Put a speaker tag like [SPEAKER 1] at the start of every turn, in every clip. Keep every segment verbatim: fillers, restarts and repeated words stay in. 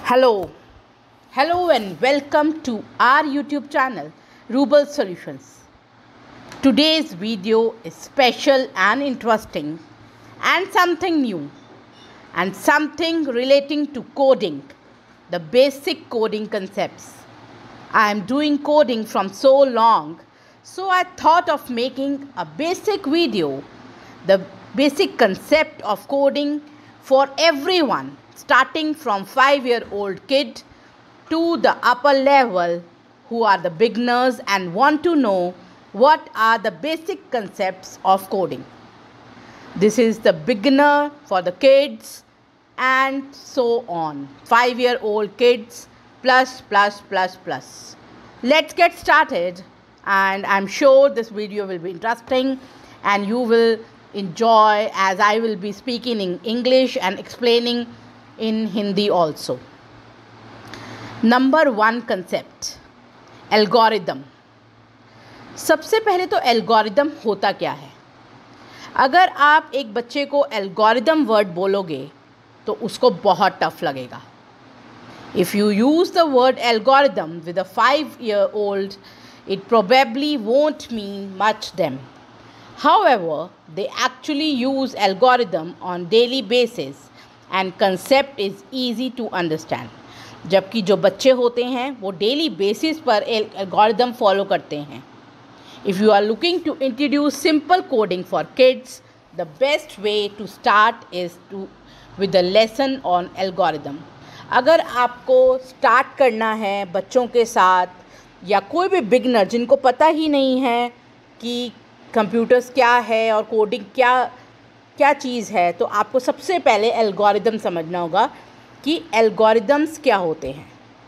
[SPEAKER 1] Hello, hello and welcome to our YouTube channel Rubal Solutions. Today's video is special and interesting and something new and something relating to coding, the basic coding concepts. I am doing coding from so long, so I thought of making a basic video, the basic concept of coding for everyone, starting from five-year-old kid to the upper level who are the beginners and want to know what are the basic concepts of coding. This is the beginner for the kids and so on. Five-year-old kids plus plus plus plus. Let's get started, and I'm sure this video will be interesting and you will enjoy as I will be speaking in English and explaining in Hindi also. Number one concept algorithm. सबसे पहले तो algorithm होता क्या है. अगर आप एक बच्चे को एल्गोरिदम वर्ड बोलोगे तो उसको बहुत टफ लगेगा. If you use the word algorithm with a five year old it probably won't mean much them. However, they actually use algorithm on daily basis and concept is easy to understand. जबकि जो बच्चे होते हैं वो daily basis पर algorithm follow करते हैं. If you are looking to introduce simple coding for kids, the best way to start is to with the lesson on algorithm. अगर आपको स्टार्ट करना है बच्चों के साथ या कोई भी बिगनर जिनको पता ही नहीं है कि कंप्यूटर्स क्या है और कोडिंग क्या क्या चीज़ है, तो आपको सबसे पहले एल्गोरिदम समझना होगा कि एल्गोरिदम्स क्या होते हैं.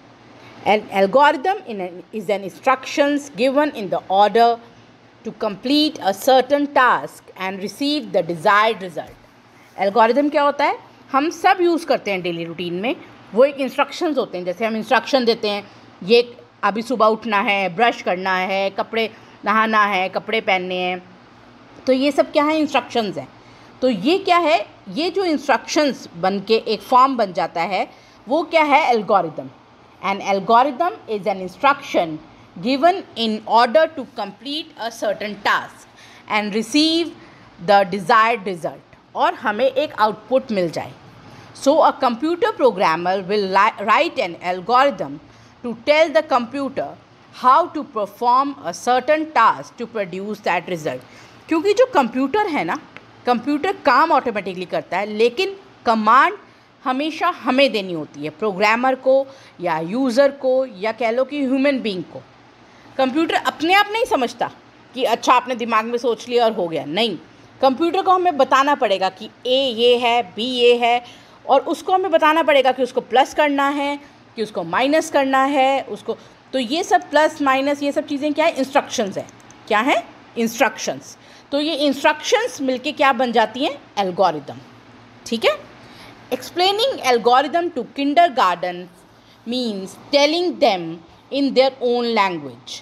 [SPEAKER 1] An algorithm in is an instructions given in the order to complete a certain task and receive the desired result. Algorithm क्या होता है, हम सब यूज़ करते हैं डेली रूटीन में. वो एक इंस्ट्रक्शंस होते हैं. जैसे हम इंस्ट्रक्शन देते हैं, ये अभी सुबह उठना है, ब्रश करना है, कपड़े नहाना है, कपड़े पहनने हैं, तो ये सब क्या है, इंस्ट्रक्शंस हैं. तो ये क्या है, ये जो इंस्ट्रक्शंस बन के एक फॉर्म बन जाता है वो क्या है, algorithm. An algorithm is an instruction given in order to complete a certain task and receive the desired result, और हमें एक आउटपुट मिल जाए. So a computer programmer will write an algorithm to tell the computer how to perform a certain task to produce that result. क्योंकि जो computer है ना, computer काम ऑटोमेटिकली करता है, लेकिन कमांड हमेशा हमें देनी होती है, प्रोग्रामर को या यूज़र को या कह लो कि ह्यूमन बीइंग को. कंप्यूटर अपने आप नहीं समझता कि अच्छा आपने दिमाग में सोच लिया और हो गया. नहीं, कंप्यूटर को हमें बताना पड़ेगा कि ए ये है, बी ये है, और उसको हमें बताना पड़ेगा कि उसको प्लस करना है, कि उसको माइनस करना है, उसको. तो ये सब प्लस माइनस ये सब चीज़ें क्या है, इंस्ट्रक्शंस है. क्या है, इंस्ट्रक्शंस. तो ये इंस्ट्रक्शंस मिलके क्या बन जाती हैं, एल्गोरिदम. ठीक है. Explaining algorithm to kindergarten means telling them in their own language.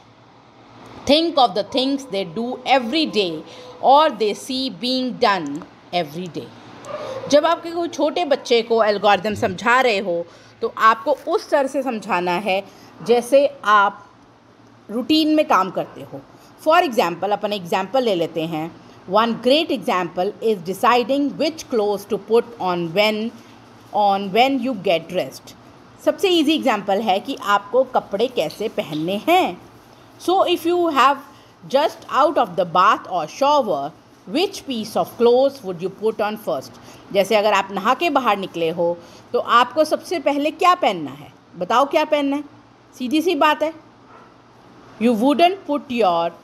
[SPEAKER 1] Think of the things they do every day और they see being done every day. जब आपके कोई छोटे बच्चे को एल्गोरिदम समझा रहे हो तो आपको उस तरह से समझाना है जैसे आप रूटीन में काम करते हो. फॉर एग्ज़ाम्पल, अपन एग्ज़ाम्पल ले लेते हैं. One great example is deciding which clothes to put on when on when you get dressed. सबसे इजी एग्ज़ाम्पल है कि आपको कपड़े कैसे पहनने हैं. So if you have just out of the bath और shower, which piece of clothes would you put on first. जैसे अगर आप नहा के बाहर निकले हो तो आपको सबसे पहले क्या पहनना है, बताओ क्या पहनना है. सीधी सी बात है, यू वुडंट पुट योर,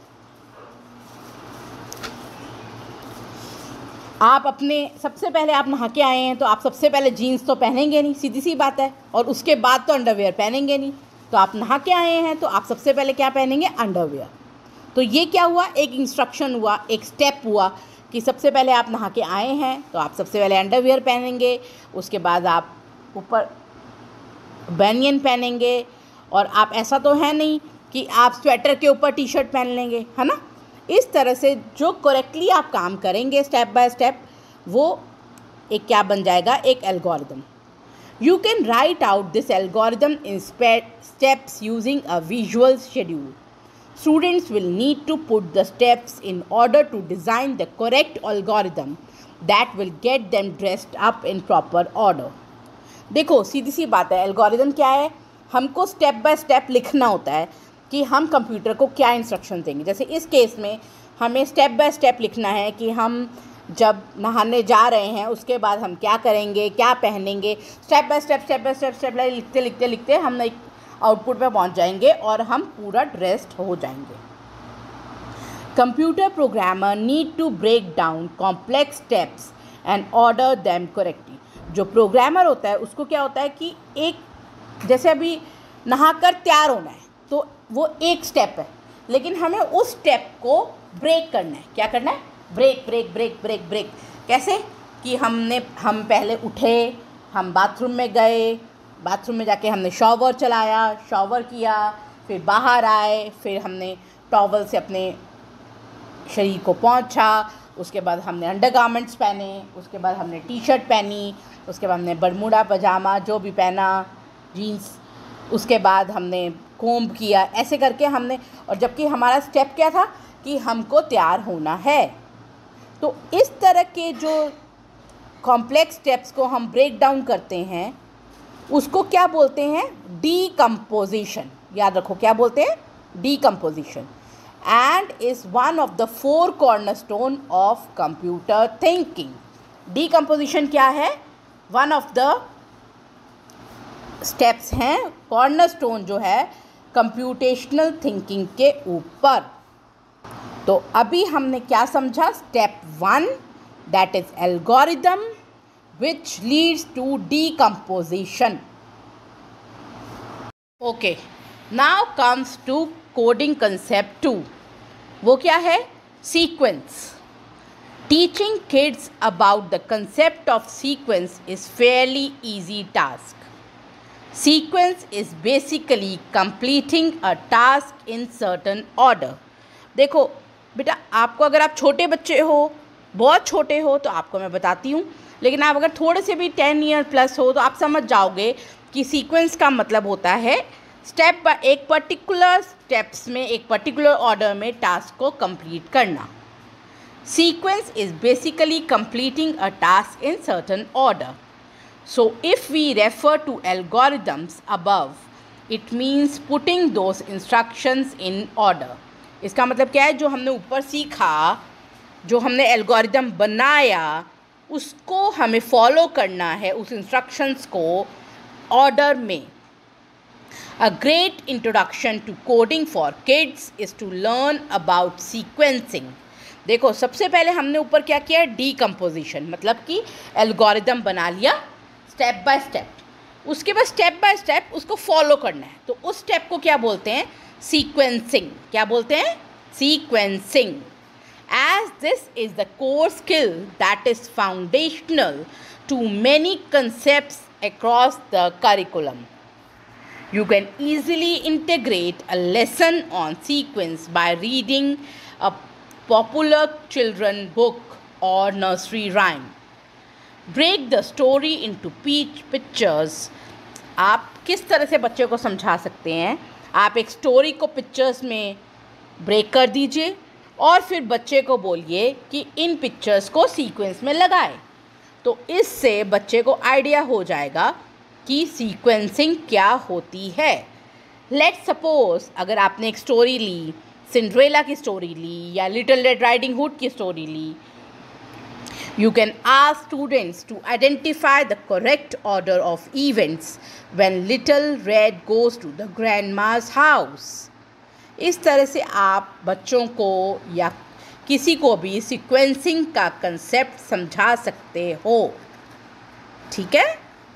[SPEAKER 1] आप अपने सबसे पहले आप नहा के आए हैं तो आप सबसे पहले जीन्स तो पहनेंगे नहीं, सीधी सी बात है, और उसके बाद तो अंडरवेयर पहनेंगे नहीं. तो आप नहा के आए हैं तो आप सबसे पहले क्या पहनेंगे, अंडरवेयर. तो ये क्या हुआ, एक इंस्ट्रक्शन हुआ, एक स्टेप हुआ कि सबसे पहले आप नहा के आए हैं तो आप सबसे पहले अंडरवियर पहनेंगे, उसके बाद आप ऊपर बैनियन पहनेंगे, और आप ऐसा तो है नहीं कि आप स्वेटर के ऊपर टी शर्ट पहन लेंगे, है ना. इस तरह से जो करेक्टली आप काम करेंगे स्टेप बाय स्टेप, वो एक क्या बन जाएगा, एक algorithm. You can write out this algorithm in steps using a visual schedule. Students will need to put the steps in order to design the correct algorithm that will get them dressed up in proper order. देखो सीधी सी बात है, algorithm क्या है, हमको step by step लिखना होता है कि हम कंप्यूटर को क्या इंस्ट्रक्शन देंगे। जैसे इस केस में हमें स्टेप बाय स्टेप लिखना है कि हम जब नहाने जा रहे हैं उसके बाद हम क्या करेंगे, क्या पहनेंगे, step by step step by step step लिखते लिखते लिखते हम एक आउटपुट पे पहुंच जाएंगे और हम पूरा ड्रेस्ड हो जाएंगे। Computer programmer need to break down complex steps and order them correctly. जो प्रोग्रामर होता है उसको क्या होता है कि एक जैसे अभी नहाकर तैयार होना है तो वो एक स्टेप है, लेकिन हमें उस स्टेप को ब्रेक करना है। क्या करना है? Break break break break break. कैसे कि हमने हम पहले उठे, हम बाथरूम में गए, बाथरूम में जाके हमने शॉवर चलाया, शॉवर किया, फिर बाहर आए, फिर हमने टॉवल से अपने शरीर को पोंछा, उसके बाद हमने अंडरगारमेंट्स पहने, उसके बाद हमने टी शर्ट पहनी, उसके बाद हमने बरमूडा पजामा जो भी पहना, जीन्स, उसके बाद हमने कोम्ब किया, ऐसे करके हमने। और जबकि हमारा स्टेप क्या था कि हमको तैयार होना है। तो इस तरह के जो कॉम्प्लेक्स स्टेप्स को हम ब्रेक डाउन करते हैं उसको क्या बोलते हैं? डीकम्पोजिशन। याद रखो क्या बोलते हैं? Decomposition. And is one of the four cornerstone of computer thinking. Decomposition क्या है? वन ऑफ द स्टेप्स हैं, कॉर्नरस्टोन जो है कंप्यूटेशनल थिंकिंग के ऊपर। तो अभी हमने क्या समझा? Step one, that is algorithm which leads to decomposition. Okay, now comes to coding concept two. वो क्या है? Sequence. Teaching kids about the concept of sequence is fairly easy task. Sequence is basically completing a task in certain order. देखो बेटा, आपको अगर आप छोटे बच्चे हो, बहुत छोटे हो, तो आपको मैं बताती हूँ, लेकिन आप अगर थोड़े से भी टेन ईयर प्लस हो तो आप समझ जाओगे कि सीक्वेंस का मतलब होता है स्टेप पर एक पर्टिकुलर स्टेप्स में एक पर्टिकुलर ऑर्डर में टास्क को कंप्लीट करना। Sequence is basically completing a task in certain order. So if we refer to algorithms above, it means putting those instructions in order. इसका मतलब क्या है? जो हमने ऊपर सीखा, जो हमने एल्गोरिदम बनाया, उसको हमें फॉलो करना है, उस इंस्ट्रक्शंस को ऑर्डर में। A great introduction to coding for kids is to learn about sequencing. देखो सबसे पहले हमने ऊपर क्या किया? डीकम्पोजिशन, मतलब कि एल्गोरिदम बना लिया स्टेप बाय स्टेप। उसके बाद स्टेप बाय स्टेप उसको फॉलो करना है, तो उस स्टेप को क्या बोलते हैं? सीक्वेंसिंग। क्या बोलते हैं? Sequencing. As this is the core skill that is foundational to many concepts across the curriculum. You can easily integrate a lesson on sequence by reading a popular children book or nursery rhyme. Break the story into pictures. आप किस तरह से बच्चे को समझा सकते हैं? आप एक स्टोरी को पिक्चर्स में ब्रेक कर दीजिए और फिर बच्चे को बोलिए कि इन पिक्चर्स को सीक्वेंस में लगाए। तो इससे बच्चे को आइडिया हो जाएगा कि सीक्वेंसिंग क्या होती है। लेट्स सपोज अगर आपने एक स्टोरी ली, सिंड्रेला की स्टोरी ली या लिटिल रेड राइडिंग हुड की स्टोरी ली, you can ask students to identify the correct order of events when little red goes to the grandma's house. इस तरह से आप बच्चों को या किसी को भी सीक्वेंसिंग का कंसेप्ट समझा सकते हो। ठीक है?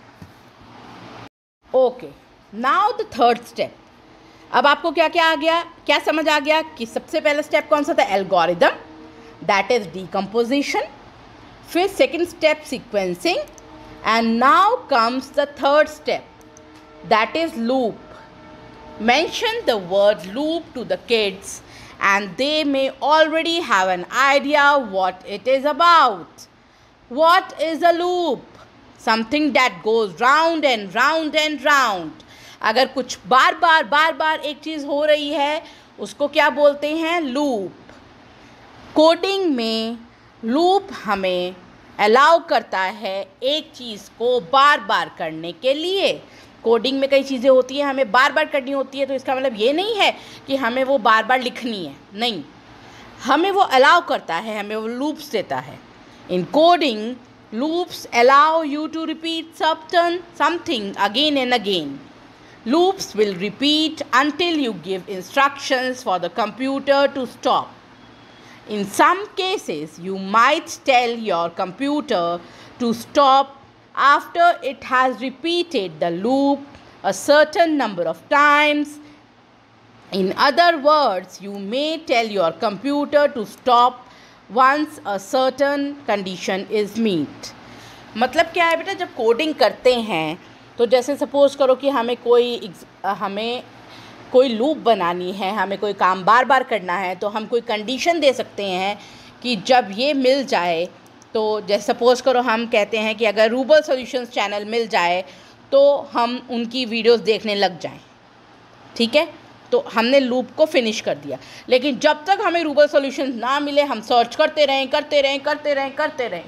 [SPEAKER 1] Okay, now the third step. अब आपको क्या क्या आ गया? क्या समझ आ गया कि सबसे पहला स्टेप कौन सा था? Algorithm, that is decomposition. फिर second step sequencing, and now comes the third step, that is loop. Mention the word loop to the kids and they may already have an idea what it is about. What is a loop? Something that goes round and round and round. अगर कुछ बार बार बार बार एक चीज़ हो रही है उसको क्या बोलते हैं? लूप। कोडिंग में लूप हमें अलाउ करता है एक चीज़ को बार बार करने के लिए। कोडिंग में कई चीज़ें होती हैं हमें बार बार करनी होती है, तो इसका मतलब ये नहीं है कि हमें वो बार बार लिखनी है, नहीं, हमें वो अलाउ करता है, हमें वो लूप्स देता है। In coding loops allow you to repeat something something again and again. Loops will repeat until you give instructions for the computer to stop. In some cases, you might tell your computer to stop after it has repeated the loop a certain number of times. In other words, you may tell your computer to stop once a certain condition is met. मतलब क्या है बेटा, जब coding करते हैं तो जैसे suppose करो कि हमें कोई हमें कोई लूप बनानी है, हमें कोई काम बार बार करना है, तो हम कोई कंडीशन दे सकते हैं कि जब ये मिल जाए, तो जैसे सपोज़ करो हम कहते हैं कि अगर रूबल सॉल्यूशंस चैनल मिल जाए तो हम उनकी वीडियोस देखने लग जाएं, ठीक है। तो हमने लूप को फिनिश कर दिया, लेकिन जब तक हमें रूबल सॉल्यूशंस ना मिले हम सर्च करते रहें करते रहें करते रहें करते रहें।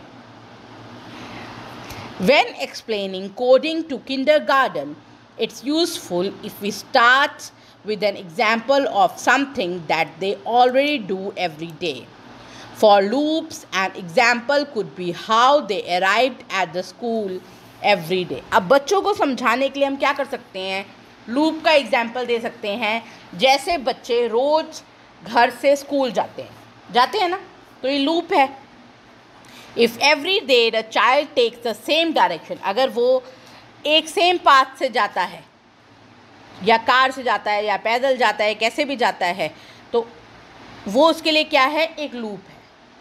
[SPEAKER 1] When explaining coding to kindergarten, it's useful if we start with an example of something that they already do every day. For loops, an example could be how they arrived at the school every day. अब बच्चों को समझाने के लिए हम क्या कर सकते हैं? लूप का एग्जाम्पल दे सकते हैं। जैसे बच्चे रोज़ घर से स्कूल जाते हैं जाते हैं ना, तो ये लूप है। If every day the child takes the same direction, अगर वो एक सेम पाथ से जाता है, या कार से जाता है या पैदल जाता है, कैसे भी जाता है, तो वो उसके लिए क्या है? एक लूप है।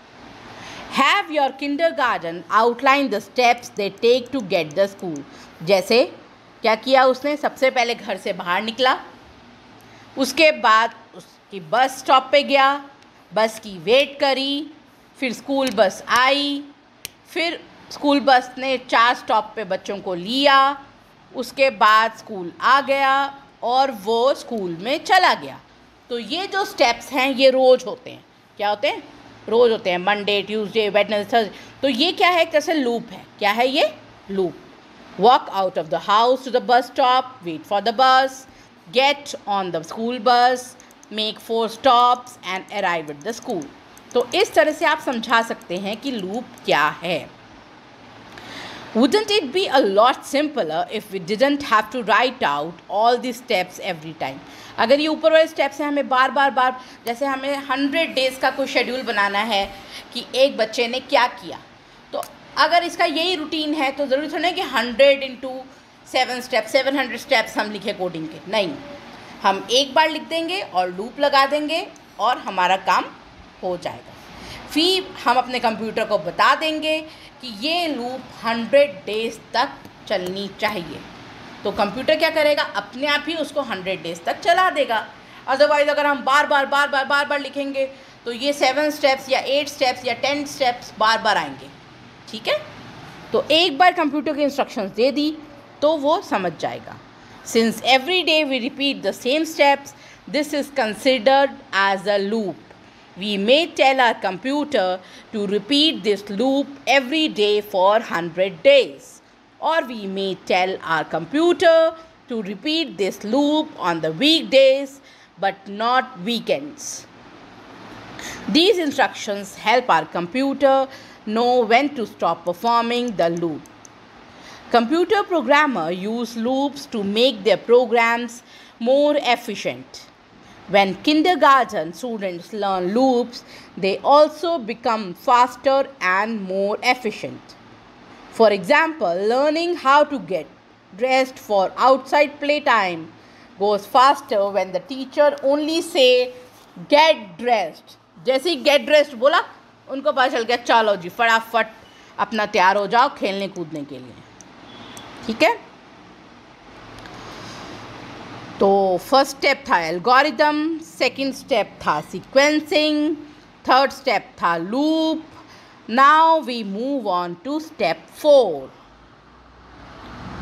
[SPEAKER 1] Have your kindergarten outline the steps they take to get the school. जैसे क्या किया उसने? सबसे पहले घर से बाहर निकला, उसके बाद उसकी बस स्टॉप पे गया, बस की वेट करी, फिर स्कूल बस आई, फिर स्कूल बस ने चार स्टॉप पे बच्चों को लिया, उसके बाद स्कूल आ गया और वो स्कूल में चला गया। तो ये जो स्टेप्स हैं ये रोज़ होते हैं। क्या होते हैं? रोज़ होते हैं, मंडे, ट्यूसडे, वेडनेसडे, थर्सडे। तो ये क्या है? एक तरह से लूप है। क्या है ये? Loop. Walk out of the house to the bus stop, wait for the bus, get on the school bus, make four stops and arrive at the school. तो इस तरह से आप समझा सकते हैं कि लूप क्या है। Wouldn't it be a lot simpler if we didn't have to write out all these steps every time? अगर ये ऊपर वाले स्टेप्स हैं हमें बार बार बार, जैसे हमें हंड्रेड डेज़ का कोई शेड्यूल बनाना है कि एक बच्चे ने क्या किया, तो अगर इसका यही रूटीन है तो ज़रूरी थोड़ा है कि hundred into seven steps seven hundred steps हम लिखे कोडिंग के। नहीं, हम एक बार लिख देंगे और लूप लगा देंगे और हमारा काम हो जाएगा। फिर हम अपने कंप्यूटर को बता देंगे कि ये लूप हंड्रेड डेज़ तक चलनी चाहिए, तो कंप्यूटर क्या करेगा? अपने आप ही उसको हंड्रेड डेज़ तक चला देगा। अदरवाइज़ अगर हम बार बार बार बार बार बार लिखेंगे तो ये सेवन स्टेप्स या एट स्टेप्स या टेन स्टेप्स बार बार आएंगे, ठीक है। तो एक बार कंप्यूटर की इंस्ट्रक्शंस दे दी तो वो समझ जाएगा। Since every day we repeat the same steps, this is considered as a loop. We may tell our computer to repeat this loop every day for one hundred days, or we may tell our computer to repeat this loop on the weekdays but not weekends. These instructions help our computer know when to stop performing the loop. Computer programmers use loops to make their programs more efficient. When kindergarten students learn loops, they also become faster and more efficient. For example, learning how to get dressed for outside playtime goes faster when the teacher only say get dressed. जैसे ही get dressed बोला उनको पता चल गया चलो जी फटाफट अपना तैयार हो जाओ खेलने कूदने के लिए, ठीक है। तो फर्स्ट स्टेप था एल्गोरिदम, सेकंड स्टेप था सीक्वेंसिंग, थर्ड स्टेप था loop. Now we move on to step four.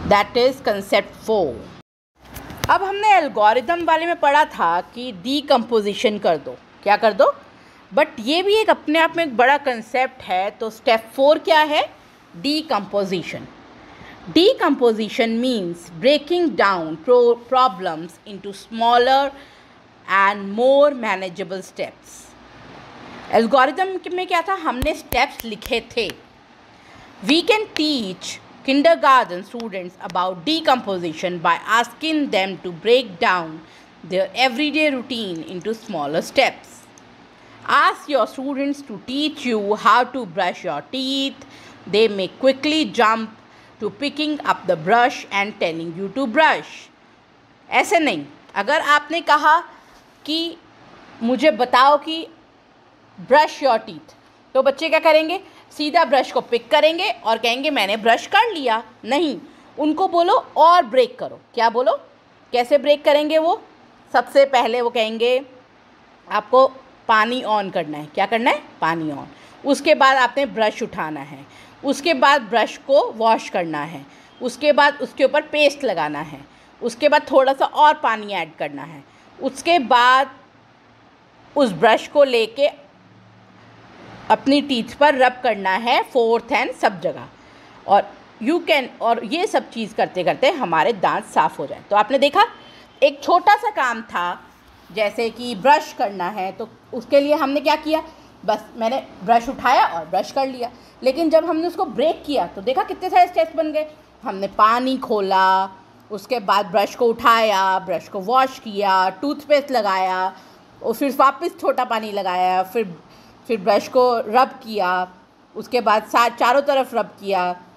[SPEAKER 1] That is concept four. अब हमने एल्गोरिदम वाले में पढ़ा था कि डीकम्पोजिशन कर दो, क्या कर दो, बट ये भी एक अपने आप में एक बड़ा कंसेप्ट है। तो स्टेप फोर क्या है? Decomposition. Decomposition means breaking down problems into smaller and more manageable steps. Algorithm में क्या था, हमने स्टेप्स लिखे थे। We can teach kindergarten students about decomposition by asking them to break down their everyday routine into smaller steps. Ask your students to teach you how to brush your teeth. They may quickly jump to picking up the brush and telling you to brush. ऐसे नहीं, अगर आपने कहा कि मुझे बताओ कि brush your teeth, तो बच्चे क्या करेंगे? सीधा ब्रश को पिक करेंगे और कहेंगे मैंने ब्रश कर लिया। नहीं, उनको बोलो और ब्रेक करो। क्या बोलो? कैसे ब्रेक करेंगे वो? सबसे पहले वो कहेंगे आपको पानी ऑन करना है। क्या करना है? पानी ऑन। उसके बाद आपने ब्रश उठाना है, उसके बाद ब्रश को वॉश करना है, उसके बाद उसके ऊपर पेस्ट लगाना है, उसके बाद थोड़ा सा और पानी ऐड करना है, उसके बाद उस ब्रश को लेके अपनी टीथ पर रब करना है, फोर्थ एंड सब जगह, और यू कैन और ये सब चीज़ करते करते हमारे दांत साफ़ हो जाए। तो आपने देखा एक छोटा सा काम था, जैसे कि ब्रश करना है, तो उसके लिए हमने क्या किया? बस मैंने ब्रश उठाया और ब्रश कर लिया। लेकिन जब हमने उसको ब्रेक किया तो देखा कितने सारे स्टेप्स बन गए। हमने पानी खोला, उसके बाद ब्रश को उठाया, ब्रश को वॉश किया, टूथपेस्ट लगाया, और फिर वापस छोटा पानी लगाया, फिर फिर ब्रश को रब किया, उसके बाद साथ चारों तरफ रब किया।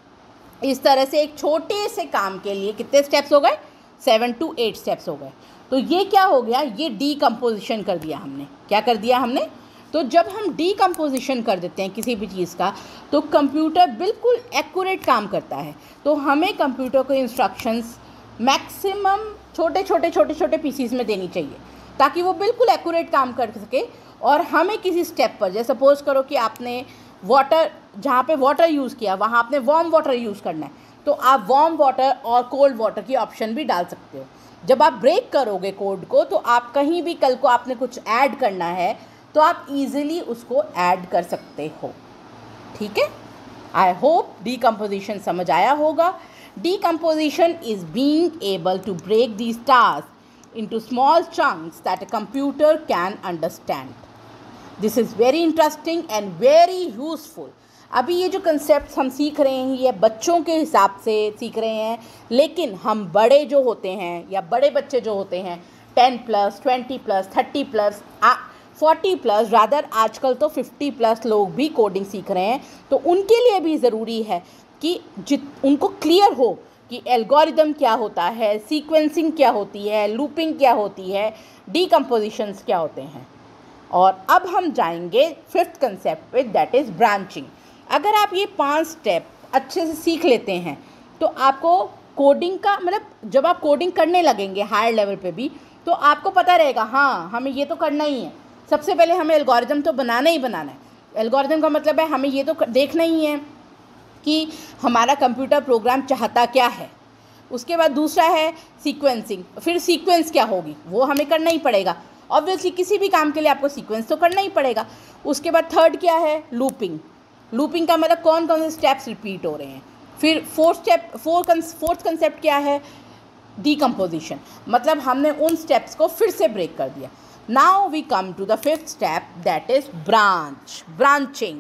[SPEAKER 1] इस तरह से एक छोटे से काम के लिए कितने स्टेप्स हो गए? सेवन टू एट स्टेप्स हो गए। तो ये क्या हो गया? ये डीकम्पोजिशन कर दिया हमने। क्या कर दिया हमने? तो जब हम डीकम्पोजिशन कर देते हैं किसी भी चीज़ का, तो कंप्यूटर बिल्कुल एक्यूरेट काम करता है। तो हमें कंप्यूटर को इंस्ट्रक्शंस मैक्सिमम छोटे छोटे छोटे छोटे पीसीस में देनी चाहिए, ताकि वो बिल्कुल एक्यूरेट काम कर सके। और हमें किसी स्टेप पर, जैसे सपोज करो कि आपने वाटर, जहाँ पे वाटर यूज़ किया वहाँ आपने वार्म वाटर यूज़ करना है, तो आप वार्म वाटर और कोल्ड वाटर की ऑप्शन भी डाल सकते हो। जब आप ब्रेक करोगे कोड को, तो आप कहीं भी कल को आपने कुछ ऐड करना है तो आप इजीली उसको ऐड कर सकते हो। ठीक है, आई होप डीकम्पोजिशन समझ आया होगा। Decomposition is being able to break these task into small chunks that a computer can understand. This is very interesting and very useful. अभी ये जो कंसेप्ट हम सीख रहे हैं ये बच्चों के हिसाब से सीख रहे हैं, लेकिन हम बड़े जो होते हैं या बड़े बच्चे जो होते हैं ten plus, twenty plus, thirty plus, forty plus, rather आजकल तो फिफ्टी प्लस लोग भी कोडिंग सीख रहे हैं, तो उनके लिए भी ज़रूरी है कि जित उनको क्लियर हो कि एल्गोरिदम क्या होता है, सीक्वेंसिंग क्या होती है, लूपिंग क्या होती है, डीकम्पोजिशंस क्या होते हैं। और अब हम जाएंगे फिफ्थ कंसेप्ट पे, दैट इज़ ब्रांचिंग। अगर आप ये पांच स्टेप अच्छे से सीख लेते हैं तो आपको कोडिंग का मतलब जब आप कोडिंग करने लगेंगे हायर लेवल पे भी, तो आपको पता रहेगा हाँ हमें ये तो करना ही है। सबसे पहले हमें एल्गोरिदम तो बनाना ही बनाना है। एल्गोरिदम का मतलब है हमें ये तो देखना ही है कि हमारा कंप्यूटर प्रोग्राम चाहता क्या है। उसके बाद दूसरा है सीक्वेंसिंग, फिर सीक्वेंस क्या होगी वो हमें करना ही पड़ेगा। ऑब्वियसली किसी भी काम के लिए आपको सीक्वेंस तो करना ही पड़ेगा। उसके बाद थर्ड क्या है? लूपिंग। लूपिंग का मतलब कौन कौन से स्टेप्स रिपीट हो रहे हैं। फिर fourth step four fourth concept क्या है? डीकम्पोजिशन, मतलब हमने उन स्टेप्स को फिर से ब्रेक कर दिया। Now we come to the fifth step, that is branch, branching.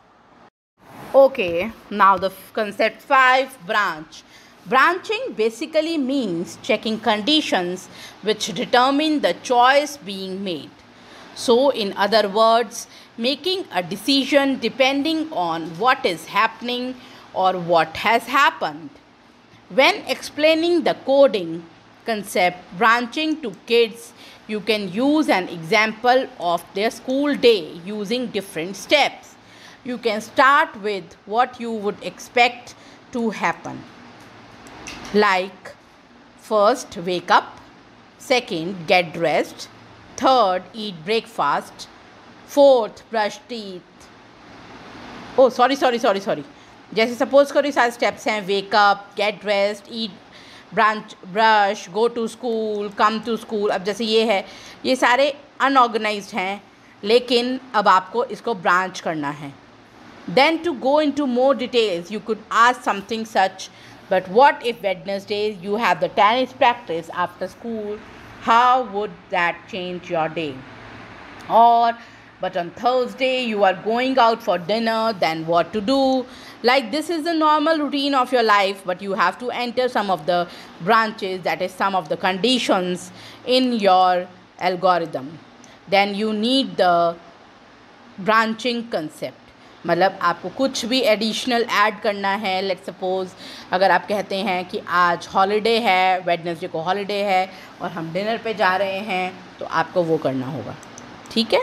[SPEAKER 1] Okay, now the concept five, branch. Branching basically means checking conditions which determine the choice being made. So, in other words, making a decision depending on what is happening or what has happened. When explaining the coding concept branching to kids, you can use an example of their school day using different steps. You can start with what you would expect to happen. Like, first, wake up. Second, get dressed. Third, eat breakfast. Fourth, brush teeth. Oh, sorry, sorry, sorry, sorry. जैसे suppose करो ये सारे steps हैं, wake up, get dressed, eat, branch brush, go to school, come to school. अब जैसे ये है, ये सारे अनऑर्गेनाइज्ड हैं, लेकिन अब आपको इसको ब्रांच करना है। Then to go into more details you could ask something such, but what if Wednesday you have the tennis practice after school, how would that change your day? Or but on Thursday you are going out for dinner, then what to do? Like this is the normal routine of your life, but you have to enter some of the branches, that is some of the conditions in your algorithm. Then you need the branching concept. मतलब आपको कुछ भी additional add करना है। Let's suppose अगर आप कहते हैं कि आज हॉलीडे है, वेडनेसडे को हॉलीडे है और हम डिनर पे जा रहे हैं, तो आपको वो करना होगा। ठीक है,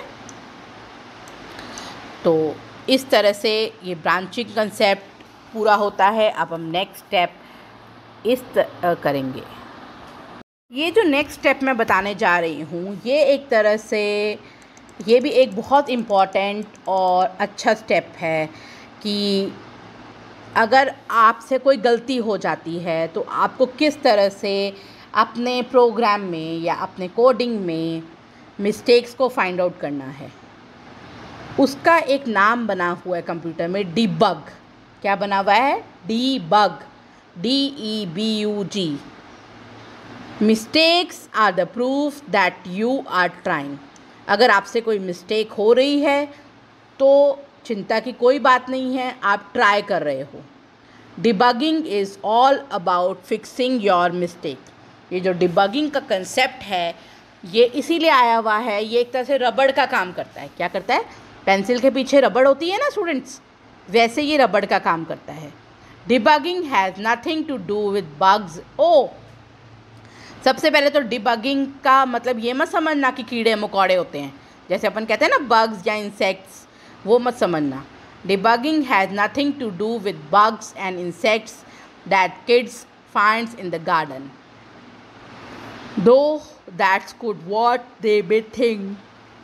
[SPEAKER 1] तो इस तरह से ये ब्रांचिंग कंसेप्ट पूरा होता है। अब हम नेक्स्ट स्टेप इस तरह करेंगे। ये जो नेक्स्ट स्टेप मैं बताने जा रही हूँ, ये एक तरह से ये भी एक बहुत इम्पॉर्टेंट और अच्छा स्टेप है कि अगर आपसे कोई गलती हो जाती है तो आपको किस तरह से अपने प्रोग्राम में या अपने कोडिंग में मिस्टेक्स को फाइंड आउट करना है। उसका एक नाम बना हुआ है कंप्यूटर में, डिबग। क्या बना हुआ है? Debug, D E B U G. Mistakes are the proof that you are trying. अगर आपसे कोई मिस्टेक हो रही है तो चिंता की कोई बात नहीं है, आप ट्राई कर रहे हो। Debugging is all about fixing your mistake. ये जो डिबगिंग का कंसेप्ट है ये इसीलिए आया हुआ है, ये एक तरह से रबड़ का काम करता है। क्या करता है? पेंसिल के पीछे रबड़ होती है ना स्टूडेंट्स, वैसे ये रबड़ का काम करता है। Debugging has nothing to do with bugs. ओ, सबसे पहले तो डिबगिंग का मतलब ये मत समझना कि कीड़े मकोड़े होते हैं, जैसे अपन कहते हैं ना बग्स या इंसेक्ट्स, वो मत समझना। Debugging has nothing to do with bugs and insects that kids finds in the garden, though that's good what they may think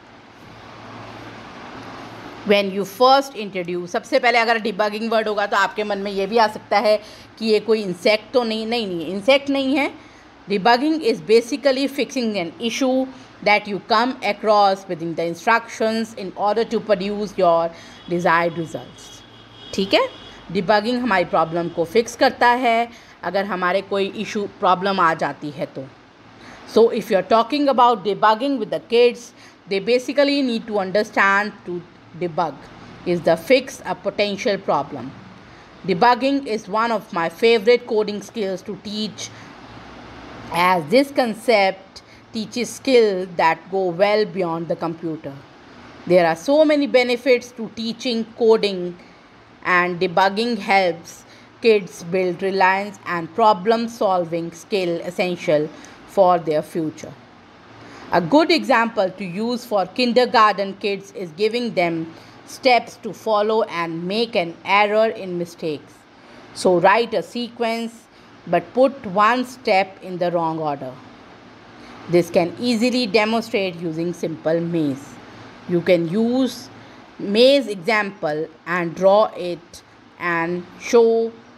[SPEAKER 1] when you first introduce। सबसे पहले अगर डिबगिंग वर्ड होगा तो आपके मन में ये भी आ सकता है कि ये कोई इंसेक्ट तो नहीं नहीं नहीं इंसेक्ट नहीं है। Debugging is basically fixing an issue that you come across within the instructions in order to produce your desired results। ठीक है, डिबगिंग हमारी प्रॉब्लम को फिक्स करता है अगर हमारे कोई इशू प्रॉब्लम आ जाती है तो। So if you're talking about debugging with the kids, they basically need to understand to debug is the fix a potential problem. Debugging is one of my favorite coding skills to teach, as this concept teaches skills that go well beyond the computer. There are so many benefits to teaching coding, and debugging helps kids build reliance and problem solving skill essential for their future. A good example to use for kindergarten kids is giving them steps to follow and make an error in mistakes. So write a sequence but put one step in the wrong order. This can easily demonstrate using simple maze. You can use maze example and draw it and show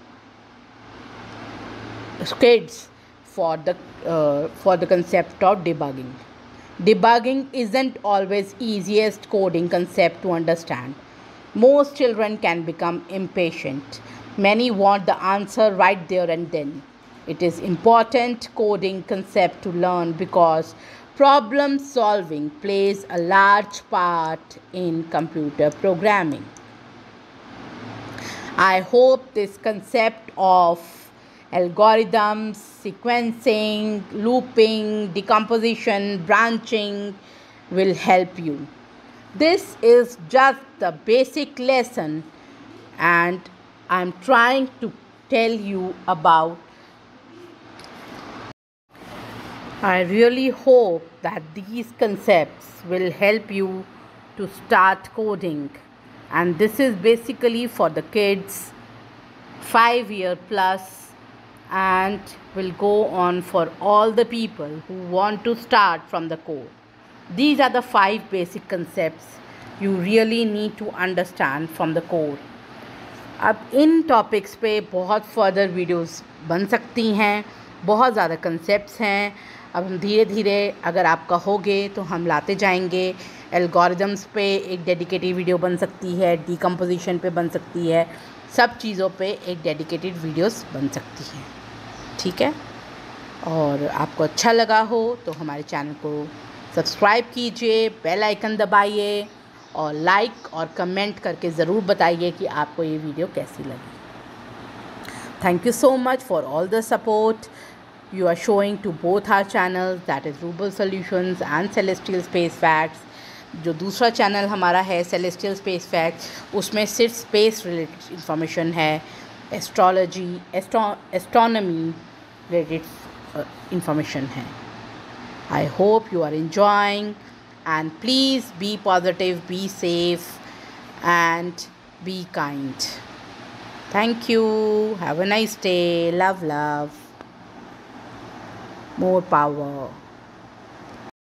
[SPEAKER 1] kids for the uh, for the concept of debugging. Debugging isn't always easiest coding concept to understand. Most children can become impatient. Many want the answer right there and then. It is important coding concept to learn because problem solving plays a large part in computer programming. I hope this concept of algorithms, sequencing, looping, decomposition, branching will help you. This is just the basic lesson, and I'm trying to tell you about. I really hope that these concepts will help you to start coding, and this is basically for the kids five year plus, and will go on for all the people who want to start from the code. These are the five basic concepts you really need to understand from the code. अब इन topics पे बहुत further videos बन सकती हैं, बहुत ज़्यादा concepts हैं। अब हम धीरे धीरे अगर आप कहोगे तो हम लाते जाएंगे। एल्गोरिदम्स पे एक डेडिकेटेड वीडियो बन सकती है, डीकम्पोजिशन पे बन सकती है, सब चीज़ों पे एक डेडिकेटेड वीडियोस बन सकती हैं, ठीक है। और आपको अच्छा लगा हो तो हमारे चैनल को सब्सक्राइब कीजिए, बेल आइकन दबाइए और लाइक और कमेंट करके ज़रूर बताइए कि आपको ये वीडियो कैसी लगी। Thank you so much for all the support you are showing to both our channels, that is Rubal Solutions and Celestial Space Facts। जो दूसरा चैनल हमारा है Celestial Space Facts, उसमें सिर्फ स्पेस रिलेटेड इंफॉर्मेशन है, astrology astronomy related information है। I hope you are enjoying and please be positive, be safe and be kind. Thank you. Have a nice day. Love, love. More power.